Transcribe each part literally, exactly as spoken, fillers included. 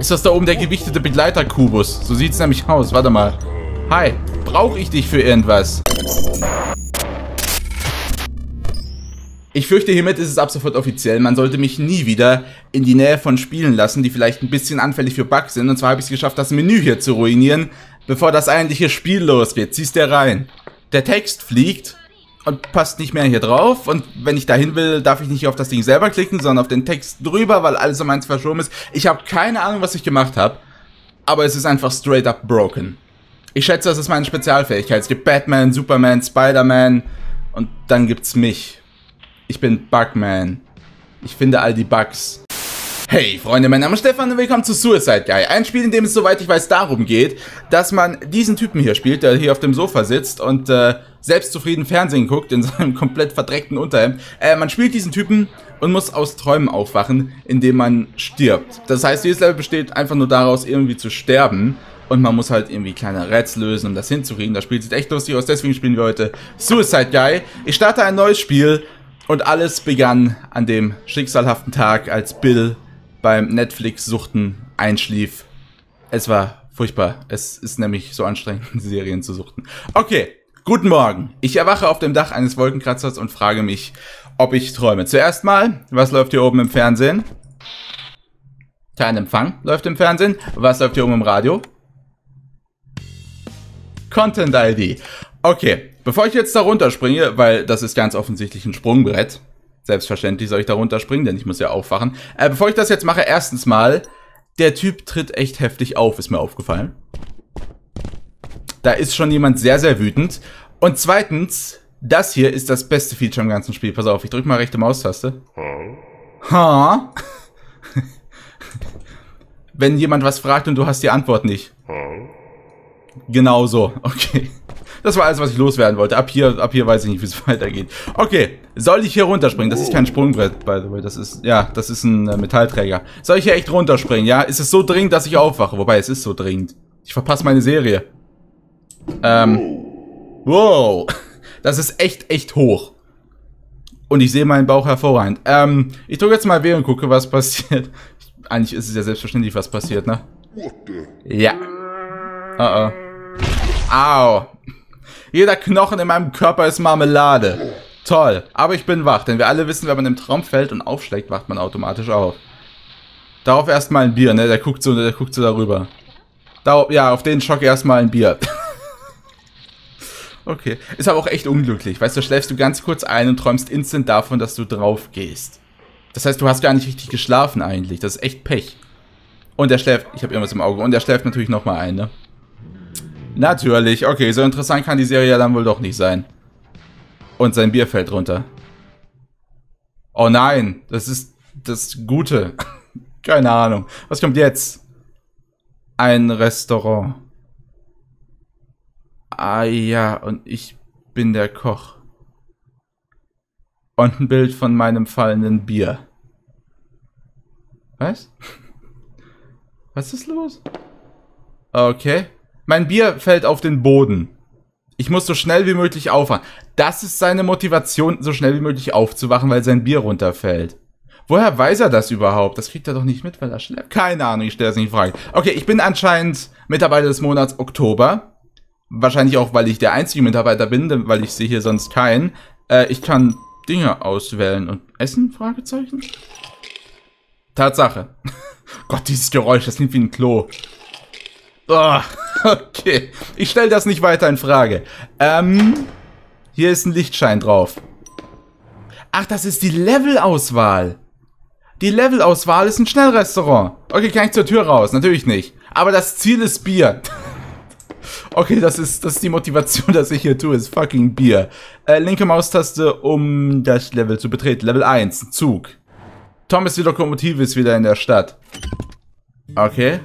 Ist das da oben der gewichtete Begleiter-Kubus? So sieht's nämlich aus. Warte mal. Hi. Brauche ich dich für irgendwas? Ich fürchte, hiermit ist es ab sofort offiziell. Man sollte mich nie wieder in die Nähe von Spielen lassen, die vielleicht ein bisschen anfällig für Bugs sind. Und zwar habe ich es geschafft, das Menü hier zu ruinieren, bevor das eigentliche Spiel losgeht. Ziehst du rein. Der Text fliegt und passt nicht mehr hier drauf. Und wenn ich dahin will, darf ich nicht auf das Ding selber klicken, sondern auf den Text drüber, weil alles um eins verschoben ist. Ich habe keine Ahnung, was ich gemacht habe. Aber es ist einfach straight up broken. Ich schätze, das ist meine Spezialfähigkeit. Es gibt Batman, Superman, Spider-Man und dann gibt's mich. Ich bin Bugman. Ich finde all die Bugs. Hey Freunde, mein Name ist Stefan und willkommen zu Suicide Guy. Ein Spiel, in dem es, soweit ich weiß, darum geht, dass man diesen Typen hier spielt, der hier auf dem Sofa sitzt und äh, selbstzufrieden Fernsehen guckt in seinem komplett verdreckten Unterhemd. Äh, man spielt diesen Typen und muss aus Träumen aufwachen, indem man stirbt. Das heißt, dieses Level besteht einfach nur daraus, irgendwie zu sterben. Und man muss halt irgendwie kleine Rätsel lösen, um das hinzukriegen. Das Spiel sieht echt lustig aus, deswegen spielen wir heute Suicide Guy. Ich starte ein neues Spiel. Und alles begann an dem schicksalhaften Tag, als Bill beim Netflix-Suchten einschlief. Es war furchtbar. Es ist nämlich so anstrengend, Serien zu suchten. Okay, guten Morgen. Ich erwache auf dem Dach eines Wolkenkratzers und frage mich, ob ich träume. Zuerst mal, was läuft hier oben im Fernsehen? Kein Empfang läuft im Fernsehen. Was läuft hier oben im Radio? Content I D. Okay. Bevor ich jetzt da runterspringe, weil das ist ganz offensichtlich ein Sprungbrett. Selbstverständlich soll ich da runterspringen, denn ich muss ja aufwachen. Äh, bevor ich das jetzt mache, erstens mal, der Typ tritt echt heftig auf, ist mir aufgefallen. Da ist schon jemand sehr, sehr wütend. Und zweitens, das hier ist das beste Feature im ganzen Spiel. Pass auf, ich drücke mal rechte Maustaste. Ha? Wenn jemand was fragt und du hast die Antwort nicht. Genau so, okay. Das war alles, was ich loswerden wollte. Ab hier, ab hier weiß ich nicht, wie es weitergeht. Okay, soll ich hier runterspringen? Das ist kein Sprungbrett, by the way. Das ist, ja, das ist ein äh, Metallträger. Soll ich hier echt runterspringen, ja? Ist es so dringend, dass ich aufwache? Wobei, es ist so dringend. Ich verpasse meine Serie. Ähm, wow. Das ist echt, echt hoch. Und ich sehe meinen Bauch hervorragend. Ähm, ich drücke jetzt mal W und gucke, was passiert. Eigentlich ist es ja selbstverständlich, was passiert, ne? Ja. Oh oh. Au. Jeder Knochen in meinem Körper ist Marmelade. Toll. Aber ich bin wach, denn wir alle wissen, wenn man im Traum fällt und aufschlägt, wacht man automatisch auf. Darauf erstmal ein Bier, ne? Der guckt so, der guckt so darüber. Darauf, ja, auf den Schock erstmal ein Bier. Okay. Ist aber auch echt unglücklich. Weißt du, schläfst du ganz kurz ein und träumst instant davon, dass du drauf gehst. Das heißt, du hast gar nicht richtig geschlafen eigentlich. Das ist echt Pech. Und er schläft, ich habe irgendwas im Auge, und er schläft natürlich nochmal ein, ne? Natürlich, okay, so interessant kann die Serie ja dann wohl doch nicht sein. Und sein Bier fällt runter. Oh nein, das ist das Gute. Keine Ahnung. Was kommt jetzt? Ein Restaurant. Ah ja, und ich bin der Koch. Und ein Bild von meinem fallenden Bier. Was? Was ist los? Okay. Mein Bier fällt auf den Boden. Ich muss so schnell wie möglich aufwachen. Das ist seine Motivation, so schnell wie möglich aufzuwachen, weil sein Bier runterfällt. Woher weiß er das überhaupt? Das kriegt er doch nicht mit, weil er schläft. Keine Ahnung, ich stelle das nicht in Frage. Okay, ich bin anscheinend Mitarbeiter des Monats Oktober. Wahrscheinlich auch, weil ich der einzige Mitarbeiter bin, weil ich sehe hier sonst keinen. Äh, ich kann Dinge auswählen und essen? Fragezeichen? Tatsache. Gott, dieses Geräusch, das klingt wie ein Klo. Oh, okay. Ich stelle das nicht weiter in Frage. Ähm, hier ist ein Lichtschein drauf. Ach, das ist die Levelauswahl. Die Levelauswahl ist ein Schnellrestaurant. Okay, kann ich zur Tür raus? Natürlich nicht. Aber das Ziel ist Bier. Okay, das ist, das ist die Motivation, dass ich hier tue, ist fucking Bier. Äh, linke Maustaste, um das Level zu betreten. Level eins, Zug. Thomas die Lokomotive ist wieder in der Stadt. Okay.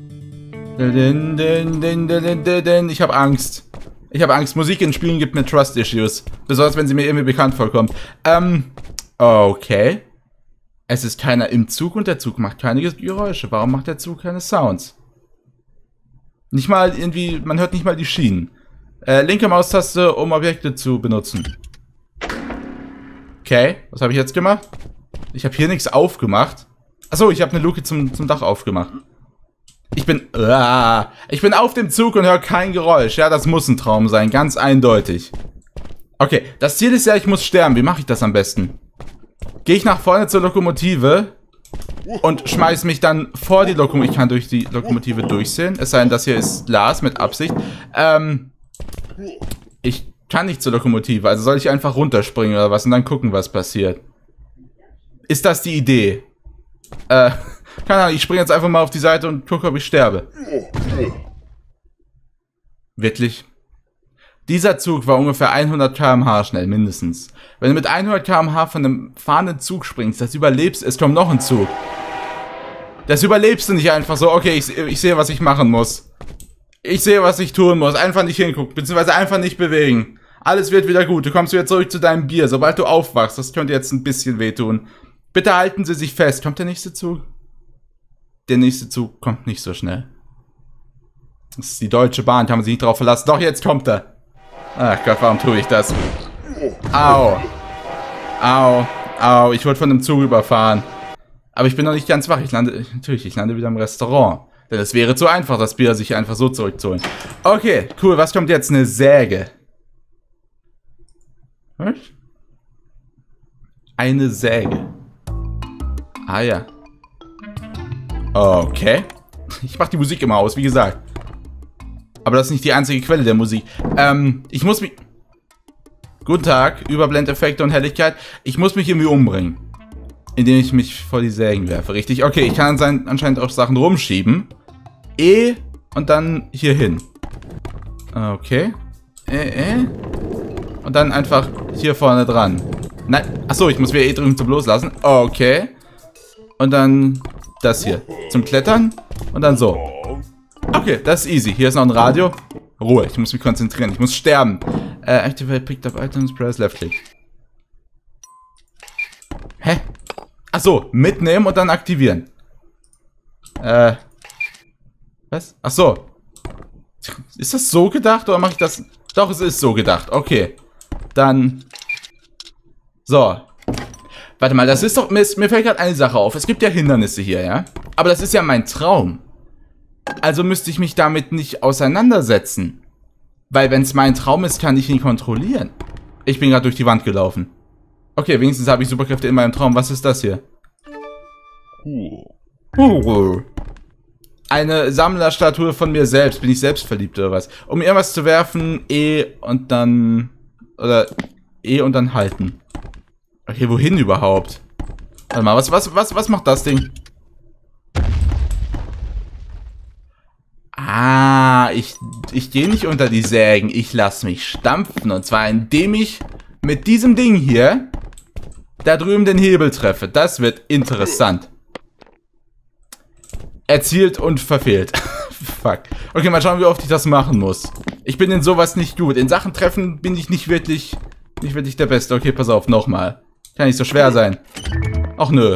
Ich habe Angst. Ich habe Angst. Musik in Spielen gibt mir Trust-Issues. Besonders, wenn sie mir irgendwie bekannt vorkommt. Ähm, okay. Es ist keiner im Zug und der Zug macht keine Geräusche. Warum macht der Zug keine Sounds? Nicht mal irgendwie, man hört nicht mal die Schienen. Äh, linke Maustaste, um Objekte zu benutzen. Okay, was habe ich jetzt gemacht? Ich habe hier nichts aufgemacht. Achso, ich habe eine Luke zum, zum Dach aufgemacht. Ich bin... Uh, ich bin auf dem Zug und höre kein Geräusch. Ja, das muss ein Traum sein. Ganz eindeutig. Okay, das Ziel ist ja, ich muss sterben. Wie mache ich das am besten? Gehe ich nach vorne zur Lokomotive und schmeiß mich dann vor die Lokomotive. Ich kann durch die Lokomotive durchsehen. Es sei denn, das hier ist Glas mit Absicht. Ähm... Ich kann nicht zur Lokomotive. Also soll ich einfach runterspringen oder was und dann gucken, was passiert. Ist das die Idee? Äh... Keine Ahnung, ich springe jetzt einfach mal auf die Seite und gucke, ob ich sterbe. Wirklich? Dieser Zug war ungefähr hundert Kilometer pro Stunde schnell, mindestens. Wenn du mit hundert Kilometer pro Stunde von einem fahrenden Zug springst, das überlebst, es kommt noch ein Zug. Das überlebst du nicht einfach so, okay, ich, ich sehe, was ich machen muss. Ich sehe, was ich tun muss. Einfach nicht hingucken, beziehungsweise einfach nicht bewegen. Alles wird wieder gut, du kommst wieder zurück zu deinem Bier, sobald du aufwachst. Das könnte jetzt ein bisschen wehtun. Bitte halten Sie sich fest. Kommt der nächste Zug? Der nächste Zug kommt nicht so schnell. Das ist die Deutsche Bahn, kann man sich nicht drauf verlassen. Doch, jetzt kommt er. Ach Gott, warum tue ich das? Au. Au. Au. Ich wurde von einem Zug überfahren. Aber ich bin noch nicht ganz wach. Ich lande, natürlich, ich lande wieder im Restaurant. Denn es wäre zu einfach, das Bier sich einfach so zurückzuholen. Okay, cool. Was kommt jetzt? Eine Säge. Was? Eine Säge. Ah ja. Okay. Ich mach die Musik immer aus, wie gesagt. Aber das ist nicht die einzige Quelle der Musik. Ähm, ich muss mich... Guten Tag, Überblendeffekte und Helligkeit. Ich muss mich irgendwie umbringen. Indem ich mich vor die Sägen werfe, richtig? Okay, ich kann anscheinend auch Sachen rumschieben. E und dann hier hin. Okay. E, E. Und dann einfach hier vorne dran. Nein, achso, ich muss wieder E drücken zum Loslassen. Okay. Und dann... Das hier. Zum Klettern. Und dann so. Okay, das ist easy. Hier ist noch ein Radio. Ruhe, ich muss mich konzentrieren. Ich muss sterben. Äh, activate picked up items, press left click. Hä? Achso, mitnehmen und dann aktivieren. Äh. Was? Achso. Ist das so gedacht oder mache ich das? Doch, es ist so gedacht. Okay. Dann. So. Warte mal, das ist doch... Mir, mir fällt gerade eine Sache auf. Es gibt ja Hindernisse hier, ja? Aber das ist ja mein Traum. Also müsste ich mich damit nicht auseinandersetzen. Weil wenn es mein Traum ist, kann ich ihn kontrollieren. Ich bin gerade durch die Wand gelaufen. Okay, wenigstens habe ich Superkräfte in meinem Traum. Was ist das hier? Eine Sammlerstatue von mir selbst. Bin ich selbst verliebt oder was? Um irgendwas zu werfen, E und dann... Oder E und dann halten. Okay, wohin überhaupt? Warte mal, was, was, was, was macht das Ding? Ah, ich, ich gehe nicht unter die Sägen. Ich lasse mich stampfen. Und zwar, indem ich mit diesem Ding hier da drüben den Hebel treffe. Das wird interessant. Erzielt und verfehlt. Fuck. Okay, mal schauen, wie oft ich das machen muss. Ich bin in sowas nicht gut. In Sachen Treffen bin ich nicht wirklich, nicht wirklich der Beste. Okay, pass auf, nochmal. Kann nicht so schwer sein. Ach nö.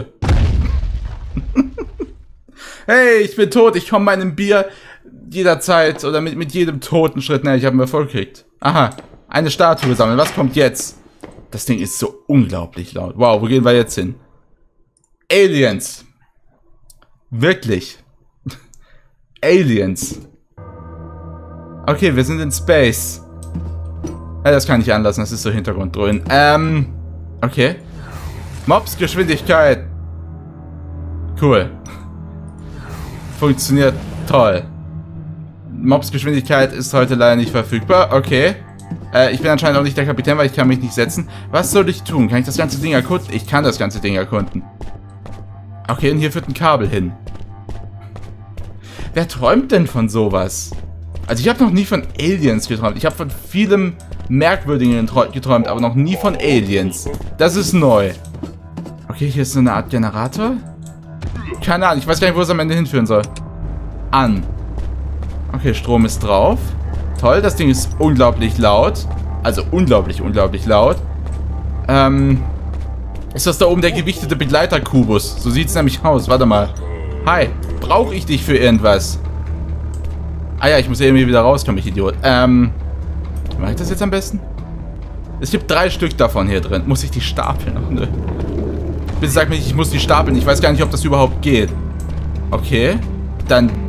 Hey, ich bin tot. Ich komme meinem Bier jederzeit oder mit, mit jedem toten Schritt. Ne, ich habe einen Erfolg gekriegt. Aha, eine Statue sammeln. Was kommt jetzt? Das Ding ist so unglaublich laut. Wow, wo gehen wir jetzt hin? Aliens. Wirklich. Aliens. Okay, wir sind in Space. Ja, das kann ich anlassen. Das ist so Hintergrunddröhnen. Ähm... Okay. Mobs-Geschwindigkeit. Cool. Funktioniert toll. Mobs-Geschwindigkeit ist heute leider nicht verfügbar. Okay. Äh, ich bin anscheinend auch nicht der Kapitän, weil ich kann mich nicht setzen. Was soll ich tun? Kann ich das ganze Ding erkunden? Ich kann das ganze Ding erkunden. Okay, und hier führt ein Kabel hin. Wer träumt denn von sowas? Also ich habe noch nie von Aliens geträumt. Ich habe von vielem Merkwürdigen geträumt, aber noch nie von Aliens. Das ist neu. Okay, hier ist so eine Art Generator. Keine Ahnung, ich weiß gar nicht, wo es am Ende hinführen soll. An. Okay, Strom ist drauf. Toll, das Ding ist unglaublich laut. Also unglaublich, unglaublich laut. Ähm... Ist das da oben der gewichtete Begleiter-Kubus? So sieht es nämlich aus. Warte mal. Hi, brauche ich dich für irgendwas? Ah ja, ich muss irgendwie wieder rauskommen, ich Idiot. Ähm, mache ich das jetzt am besten? Es gibt drei Stück davon hier drin. Muss ich die stapeln? Ach, nö. Bitte sag mir nicht, ich muss die stapeln. Ich weiß gar nicht, ob das überhaupt geht. Okay. Dann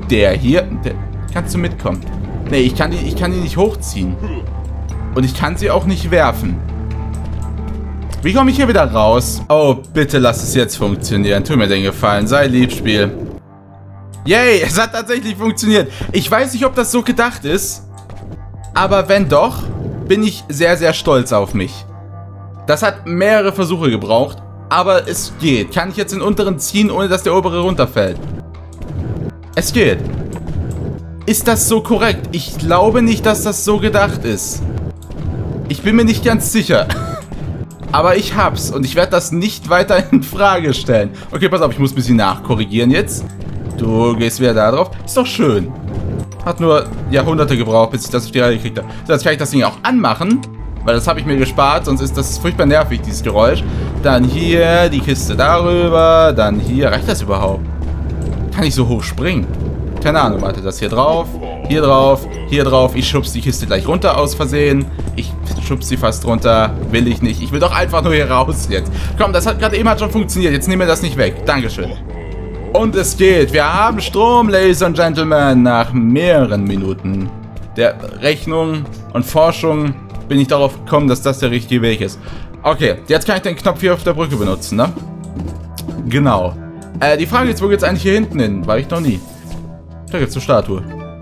der hier... Der, kannst du mitkommen? Nee, ich kann, die, ich kann die nicht hochziehen. Und ich kann sie auch nicht werfen. Wie komme ich hier wieder raus? Oh, bitte lass es jetzt funktionieren. Tu mir den Gefallen. Sei lieb, Spiel. Yay, es hat tatsächlich funktioniert. Ich weiß nicht, ob das so gedacht ist. Aber wenn doch, bin ich sehr, sehr stolz auf mich. Das hat mehrere Versuche gebraucht. Aber es geht. Kann ich jetzt den unteren ziehen, ohne dass der obere runterfällt? Es geht. Ist das so korrekt? Ich glaube nicht, dass das so gedacht ist. Ich bin mir nicht ganz sicher. Aber ich hab's. Und ich werde das nicht weiter in Frage stellen. Okay, pass auf, ich muss ein bisschen nachkorrigieren jetzt. Du gehst wieder da drauf. Ist doch schön. Hat nur Jahrhunderte gebraucht, bis ich das auf die Reihe gekriegt habe. So, jetzt kann ich das Ding auch anmachen. Weil das habe ich mir gespart, sonst ist das furchtbar nervig, dieses Geräusch. Dann hier, die Kiste darüber, dann hier. Reicht das überhaupt? Kann ich so hoch springen? Keine Ahnung, warte, das hier drauf, hier drauf, hier drauf. Ich schubs die Kiste gleich runter aus Versehen. Ich schubs sie fast runter. Will ich nicht. Ich will doch einfach nur hier raus jetzt. Komm, das hat gerade eben hat schon funktioniert. Jetzt nehmen wir das nicht weg. Dankeschön. Und es geht. Wir haben Strom, Ladies and Gentlemen. Nach mehreren Minuten der Rechnung und Forschung bin ich darauf gekommen, dass das der richtige Weg ist. Okay, jetzt kann ich den Knopf hier auf der Brücke benutzen, ne? Genau. Äh, die Frage ist, wo geht's eigentlich hier hinten hin? War ich noch nie. Da gibt's eine Statue.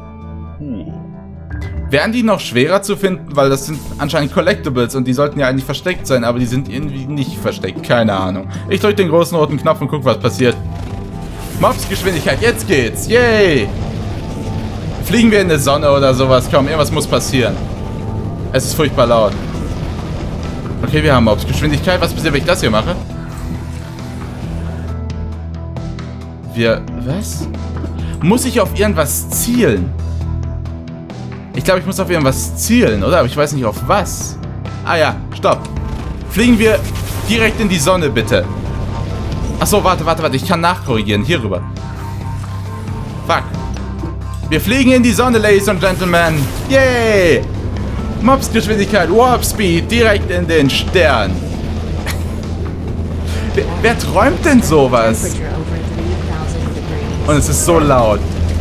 Wären die noch schwerer zu finden? Weil das sind anscheinend Collectibles und die sollten ja eigentlich versteckt sein, aber die sind irgendwie nicht versteckt. Keine Ahnung. Ich drücke den großen roten Knopf und guck, was passiert. Mobsgeschwindigkeit, jetzt geht's. Yay! Fliegen wir in die Sonne oder sowas? Komm, irgendwas muss passieren. Es ist furchtbar laut. Okay, wir haben Mobsgeschwindigkeit. Was passiert, wenn ich das hier mache? Wir... Was? Muss ich auf irgendwas zielen? Ich glaube, ich muss auf irgendwas zielen, oder? Aber ich weiß nicht auf was. Ah ja, stopp. Fliegen wir direkt in die Sonne, bitte. Achso, warte, warte, warte. Ich kann nachkorrigieren. Hier rüber. Fuck. Wir fliegen in die Sonne, Ladies and Gentlemen. Yay! Mobsgeschwindigkeit, Warp Speed, direkt in den Stern. wer, wer träumt denn sowas? Und es ist so laut.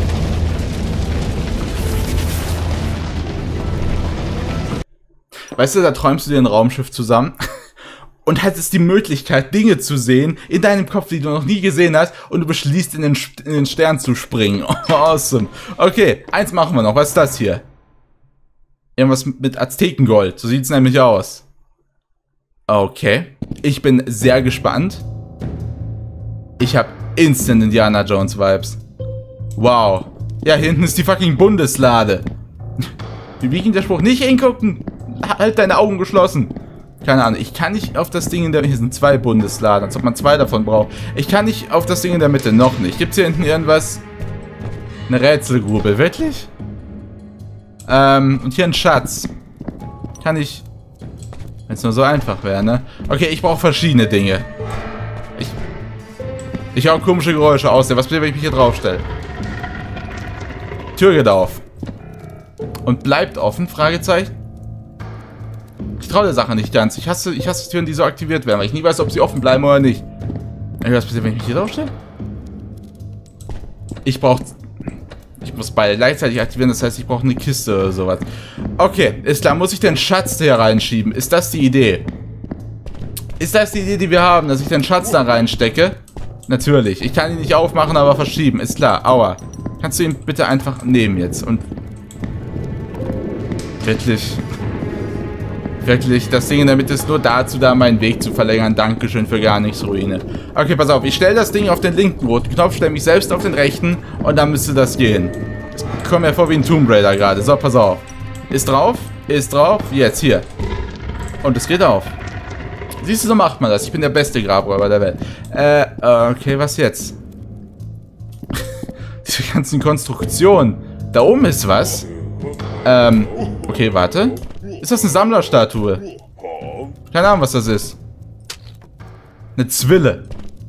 Weißt du, da träumst du dir ein Raumschiff zusammen und hattest die Möglichkeit, Dinge zu sehen in deinem Kopf, die du noch nie gesehen hast, und du beschließt, in den, in den Stern zu springen. Awesome. Okay, eins machen wir noch. Was ist das hier? Irgendwas mit Aztekengold. So sieht es nämlich aus. Okay. Ich bin sehr gespannt. Ich habe instant Indiana Jones Vibes. Wow. Ja, hier hinten ist die fucking Bundeslade. Wie ging der Spruch? Nicht hingucken. Halt deine Augen geschlossen. Keine Ahnung. Ich kann nicht auf das Ding in der... Hier sind zwei Bundesladen, als ob man zwei davon braucht. Ich kann nicht auf das Ding in der Mitte. Noch nicht. Gibt es hier hinten irgendwas? Eine Rätselgrube. Wirklich? Ähm, und hier ein Schatz. Kann ich... Wenn es nur so einfach wäre, ne? Okay, ich brauche verschiedene Dinge. Ich... Ich höre komische Geräusche aus. Was passiert, wenn ich mich hier draufstelle? Tür geht auf. Und bleibt offen? Fragezeichen. Ich traue der Sache nicht ganz. Ich hasse, ich hasse Türen, die so aktiviert werden, weil ich nie weiß, ob sie offen bleiben oder nicht. Was passiert, wenn ich mich hier draufstelle? Ich brauche... Ich muss beide gleichzeitig aktivieren, das heißt, ich brauche eine Kiste oder sowas. Okay, ist klar. Muss ich den Schatz hier reinschieben? Ist das die Idee? Ist das die Idee, die wir haben, dass ich den Schatz da reinstecke? Natürlich. Ich kann ihn nicht aufmachen, aber verschieben. Ist klar. Aua. Kannst du ihn bitte einfach nehmen jetzt? Und... Wirklich... Wirklich, das Ding in der Mitte ist nur dazu da, meinen Weg zu verlängern. Dankeschön für gar nichts, Ruine. Okay, pass auf. Ich stelle das Ding auf den linken roten Knopf, stelle mich selbst auf den rechten und dann müsste das gehen. Ich komme mir vor wie ein Tomb Raider gerade. So, pass auf. Ist drauf? Ist drauf? Jetzt, hier. Und es geht auf. Siehst du, so macht man das. Ich bin der beste Grabräuber der Welt. Äh, okay, was jetzt? Diese ganzen Konstruktionen. Da oben ist was. Ähm, okay, warte. Ist das eine Sammlerstatue? Keine Ahnung, was das ist. Eine Zwille.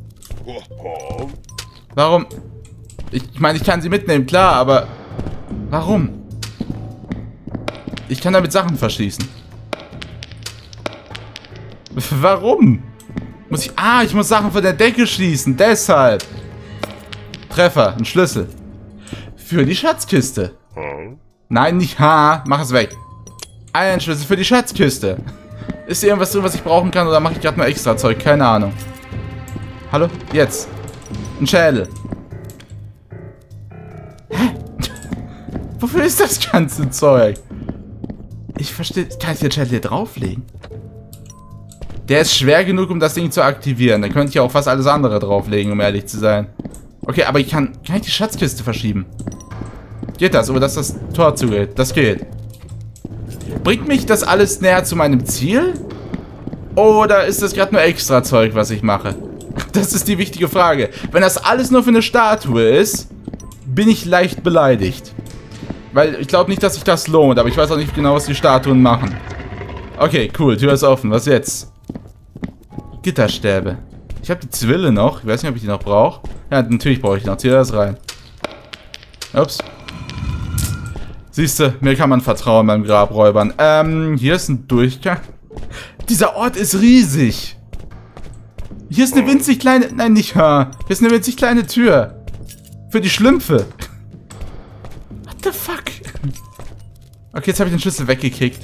Warum? Ich meine, ich kann sie mitnehmen, klar, aber... Warum? Ich kann damit Sachen verschießen. Warum? Muss ich... Ah, ich muss Sachen von der Decke schießen, deshalb. Treffer, ein Schlüssel. für die Schatzkiste. Nein, nicht H. Mach es weg. Ein Schlüssel für die Schatzkiste. Ist hier irgendwas drin, was ich brauchen kann? Oder mache ich gerade nur extra Zeug? Keine Ahnung. Hallo? Jetzt. Ein Schädel. Hä? Wofür ist das ganze Zeug? Ich verstehe. Kann ich den Schädel hier drauflegen? Der ist schwer genug, um das Ding zu aktivieren. Dann könnte ich auch fast alles andere drauflegen, um ehrlich zu sein. Okay, aber ich kann... Kann ich die Schatzkiste verschieben? Geht das? Oder dass das Tor zugeht? Das geht. Bringt mich das alles näher zu meinem Ziel? Oder ist das gerade nur extra Zeug, was ich mache? Das ist die wichtige Frage. Wenn das alles nur für eine Statue ist, bin ich leicht beleidigt. Weil ich glaube nicht, dass sich das lohnt, aber ich weiß auch nicht genau, was die Statuen machen. Okay, cool, Tür ist offen. Was jetzt? Gitterstäbe. Ich habe die Zwille noch. Ich weiß nicht, ob ich die noch brauche. Ja, natürlich brauche ich die noch. Zieh das rein. Ups. Siehst du, mir kann man vertrauen beim Grabräubern. Ähm, hier ist ein Durchgang. Dieser Ort ist riesig. Hier ist eine winzig kleine... Nein, nicht ha. Hier ist eine winzig kleine Tür. Für die Schlümpfe. What the fuck? Okay, jetzt habe ich den Schlüssel weggekickt.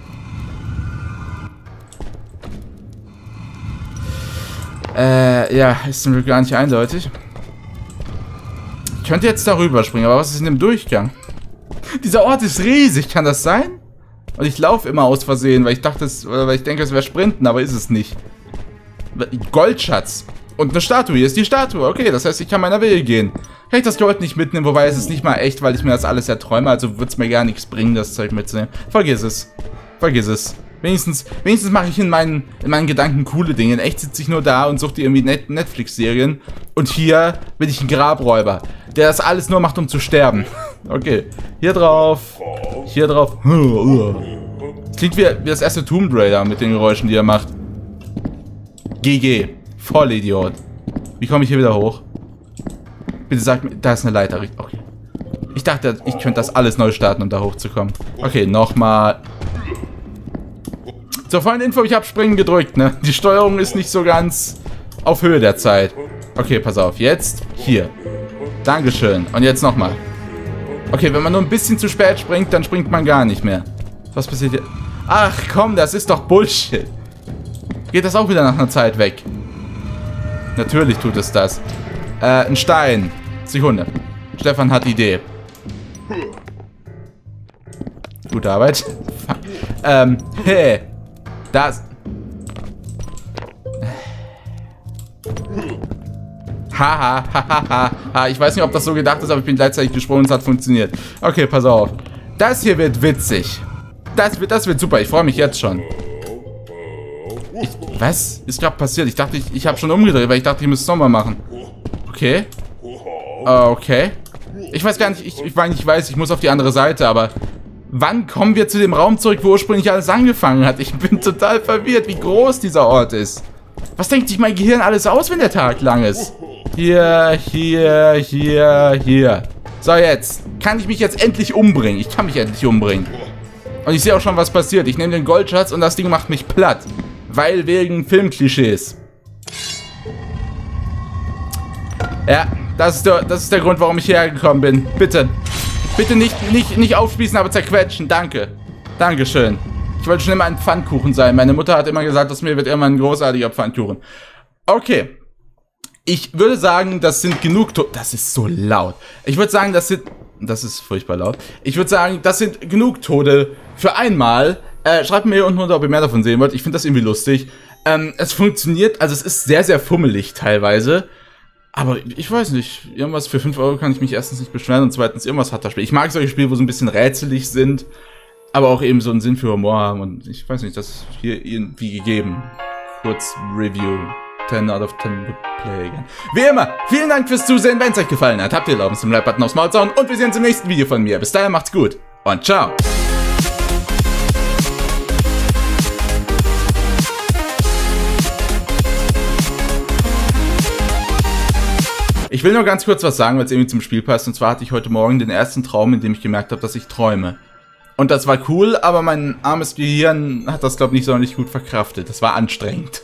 Äh, ja, ist zum Glück gar nicht eindeutig. Ich könnte jetzt darüber springen, aber was ist in dem Durchgang? Dieser Ort ist riesig, kann das sein? Und ich laufe immer aus Versehen, weil ich dachte, es, weil ich denke, es wäre Sprinten, aber ist es nicht. Goldschatz. Und eine Statue, hier ist die Statue. Okay, das heißt, ich kann meiner Wege gehen. Kann ich das Gold nicht mitnehmen, wobei es ist nicht mal echt, weil ich mir das alles erträume, also wird es mir gar nichts bringen, das Zeug mitzunehmen. Vergiss es. Vergiss es. Wenigstens, wenigstens mache ich in meinen, in meinen Gedanken coole Dinge. In echt sitze ich nur da und suche dir irgendwie Net Netflix-Serien. Und hier bin ich ein Grabräuber, der das alles nur macht, um zu sterben. Okay, hier drauf. Hier drauf. Das klingt wie, wie das erste Tomb Raider mit den Geräuschen, die er macht. G G. Vollidiot. Wie komme ich hier wieder hoch? Bitte sag mir, da ist eine Leiter. Okay. Ich dachte, ich könnte das alles neu starten, um da hochzukommen. Okay, nochmal. Zur vollen Info, ich habe Springen gedrückt, ne? Die Steuerung ist nicht so ganz auf Höhe der Zeit. Okay, pass auf. Jetzt hier. Dankeschön. Und jetzt nochmal. Okay, wenn man nur ein bisschen zu spät springt, dann springt man gar nicht mehr. Was passiert hier? Ach komm, das ist doch Bullshit. Geht das auch wieder nach einer Zeit weg? Natürlich tut es das. Äh, ein Stein. Sekunde. Stefan hat Idee. Gute Arbeit. ähm, hey. Das. Haha, haha, ha. Ich weiß nicht, ob das so gedacht ist, aber ich bin gleichzeitig gesprungen und es hat funktioniert. Okay, pass auf. Das hier wird witzig. Das wird, das wird super. Ich freue mich jetzt schon. Ich, was ist gerade passiert? Ich dachte, ich, ich habe schon umgedreht, weil ich dachte, ich müsste es nochmal machen. Okay. Okay. Ich weiß gar nicht, ich, ich meine, ich weiß, ich muss auf die andere Seite, aber wann kommen wir zu dem Raum zurück, wo ursprünglich alles angefangen hat? Ich bin total verwirrt, wie groß dieser Ort ist. Was denkt sich mein Gehirn alles aus, wenn der Tag lang ist? Hier, hier, hier, hier. So, jetzt. Kann ich mich jetzt endlich umbringen? Ich kann mich endlich umbringen. Und ich sehe auch schon, was passiert. Ich nehme den Goldschatz und das Ding macht mich platt. Weil wegen Filmklischees. Ja, das ist der, das ist der Grund, warum ich hierher gekommen bin. Bitte. Bitte nicht, nicht, nicht aufspießen, aber zerquetschen. Danke. Dankeschön. Ich wollte schon immer ein Pfannkuchen sein. Meine Mutter hat immer gesagt, aus mir wird immer ein großartiger Pfannkuchen. Okay. Ich würde sagen, das sind genug Tote. Das ist so laut. Ich würde sagen, das sind... Das ist furchtbar laut. Ich würde sagen, das sind genug Tote für einmal. Äh, schreibt mir hier unten runter, ob ihr mehr davon sehen wollt. Ich finde das irgendwie lustig. Ähm, es funktioniert, also es ist sehr, sehr fummelig teilweise. Aber ich weiß nicht, irgendwas für fünf Euro kann ich mich erstens nicht beschweren und zweitens irgendwas hat das Spiel. Ich mag solche Spiele, wo so ein bisschen rätselig sind, aber auch eben so einen Sinn für Humor haben und ich weiß nicht, das ist hier irgendwie gegeben. Kurz Review. ten out of ten would play again. Wie immer, vielen Dank fürs Zusehen. Wenn es euch gefallen hat, habt ihr Erlaubnis zum Like-Button aufs Maul zu hauen und wir sehen uns im nächsten Video von mir. Bis dahin macht's gut und ciao. Ich will nur ganz kurz was sagen, weil es irgendwie zum Spiel passt. Und zwar hatte ich heute Morgen den ersten Traum, in dem ich gemerkt habe, dass ich träume. Und das war cool, aber mein armes Gehirn hat das, glaube ich, nicht sonderlich gut verkraftet. Das war anstrengend.